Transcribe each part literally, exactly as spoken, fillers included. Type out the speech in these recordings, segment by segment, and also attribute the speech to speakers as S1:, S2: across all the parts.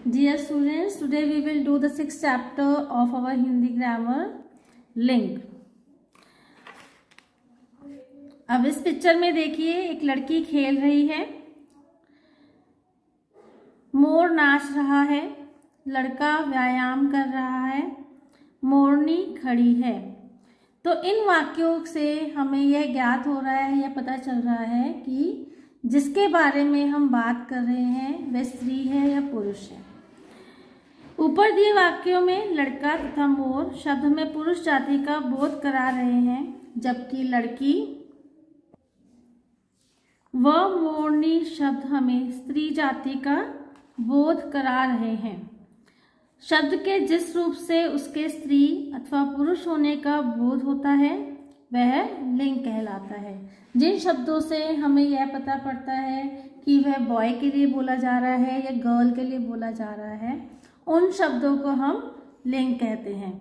S1: Dear students, today we will do the sixth chapter of our Hindi grammar, लिंग। अब इस picture में देखिए, एक लड़की खेल रही है, मोर नाच रहा है, लड़का व्यायाम कर रहा है, मोरनी खड़ी है। तो इन वाक्यों से हमें यह ज्ञात हो रहा है या पता चल रहा है कि जिसके बारे में हम बात कर रहे हैं वह स्त्री है या पुरुष है। ऊपर दिए वाक्यों में लड़का तथा मोर शब्द में पुरुष जाति का बोध करा रहे हैं, जबकि लड़की व मोरनी शब्द हमें स्त्री जाति का बोध करा रहे हैं। शब्द के जिस रूप से उसके स्त्री अथवा पुरुष होने का बोध होता है वह लिंग कहलाता है। जिन शब्दों से हमें यह पता पड़ता है कि वह बॉय के लिए बोला जा रहा है या गर्ल के लिए बोला जा रहा है, उन शब्दों को हम लिंग कहते हैं।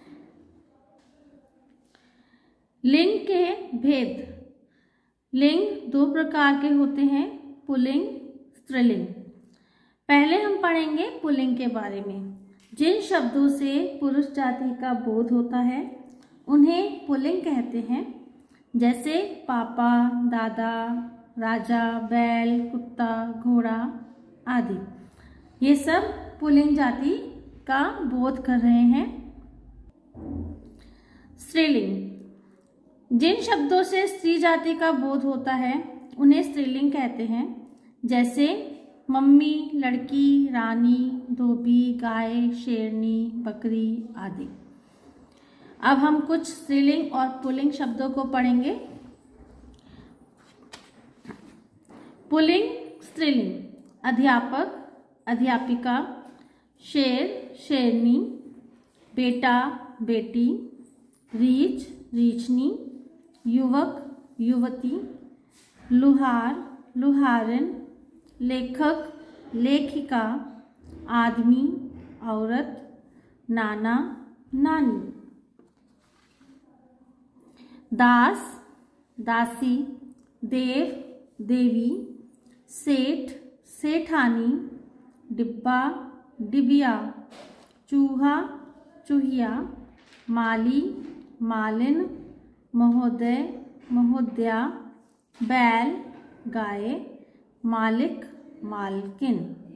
S1: लिंग के भेद। लिंग दो प्रकार के होते हैं, पुल्लिंग, स्त्रीलिंग। पहले हम पढ़ेंगे पुल्लिंग के बारे में। जिन शब्दों से पुरुष जाति का बोध होता है उन्हें पुल्लिंग कहते हैं, जैसे पापा, दादा, राजा, बैल, कुत्ता, घोड़ा आदि। ये सब पुल्लिंग जाति का बोध कर रहे हैं। स्त्रीलिंग। जिन शब्दों से स्त्री जाति का बोध होता है उन्हें स्त्रीलिंग कहते हैं, जैसे मम्मी, लड़की, रानी, धोबी, गाय, शेरनी, बकरी आदि। अब हम कुछ स्त्रीलिंग और पुल्लिंग शब्दों को पढ़ेंगे। पुल्लिंग स्त्रीलिंग। अध्यापक, अध्यापिका, शेर, शेरनी, बेटा, बेटी, रीछ, रीछनी, युवक, युवती, लुहार, लुहारिन, लेखक, लेखिका, आदमी, औरत, नाना, नानी। दास, दासी, देव, देवी, सेठ, सेठानी, डिब्बा, डिबिया, चूहा, चूहिया, माली, मालिन, महोदय, महोदया, बैल, गाय, मालिक, मालकिन।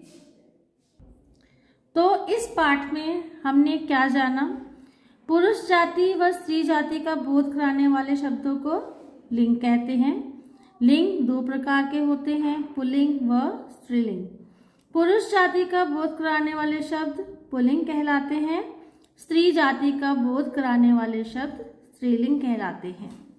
S1: तो इस पाठ में हमने क्या जाना? पुरुष जाति व स्त्री जाति का बोध कराने वाले शब्दों को लिंग कहते हैं। लिंग दो प्रकार के होते हैं, पुल्लिंग व स्त्रीलिंग। पुरुष जाति का बोध कराने वाले शब्द पुल्लिंग कहलाते हैं, स्त्री जाति का बोध कराने वाले शब्द स्त्रीलिंग कहलाते हैं।